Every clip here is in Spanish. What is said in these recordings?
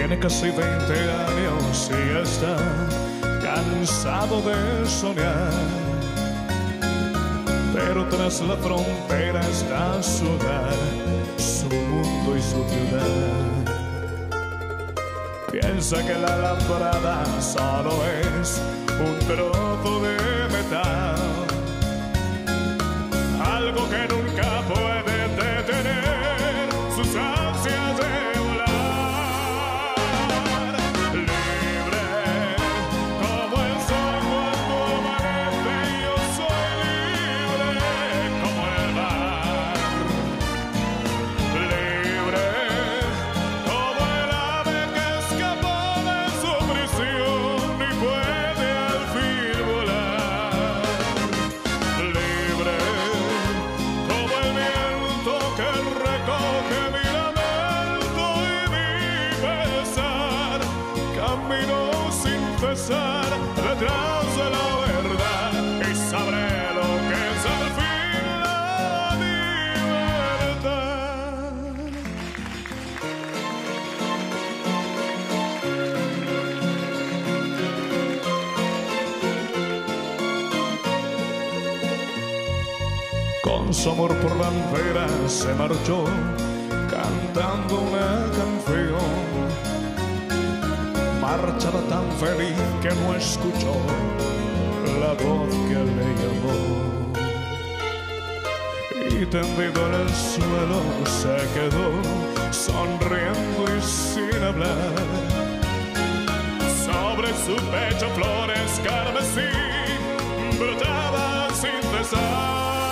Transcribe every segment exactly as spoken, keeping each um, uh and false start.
Tiene casi veinte años y está cansado de soñar, pero tras la frontera está su hogar, su mundo y su ciudad. Piensa que la alambrada solo es un trozo de metal, algo que nunca puede detener sus ansias de volar. Libre como el sol cuando amanece, yo soy libre como el mar. Libre como el ave que escapó de su prisión y puede al fin volar. Libre como el viento que recoge mi lamento y mi pesar. Camino sin cesar detrás de la verdad y sabré lo que es al fin la libertad. Con su amor por la bandera se marchó cantando una canción. Marchaba tan feliz que no escuchó la voz que le llamó. Y tendido en el suelo se quedó sonriendo y sin hablar. Sobre su pecho flores carmesí brotaban sin cesar.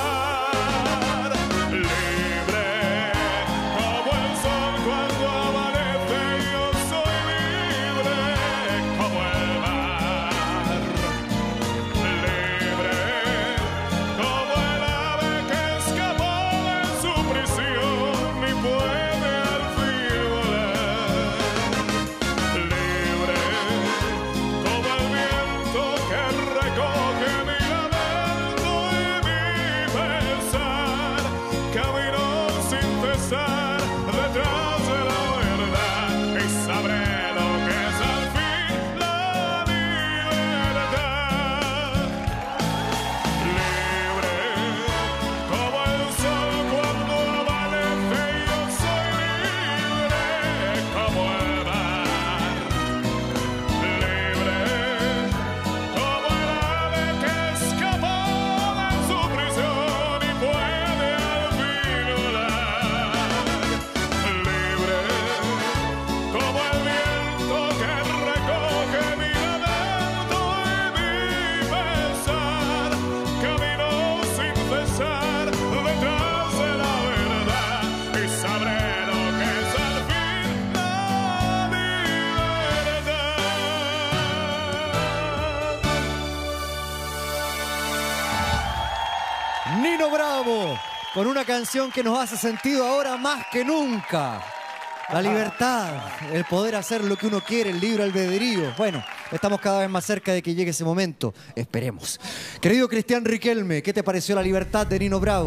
Nino Bravo, con una canción que nos hace sentido ahora más que nunca. La libertad, el poder hacer lo que uno quiere, el libre albedrío. Bueno, estamos cada vez más cerca de que llegue ese momento. Esperemos. Querido Cristian Riquelme, ¿qué te pareció La Libertad de Nino Bravo?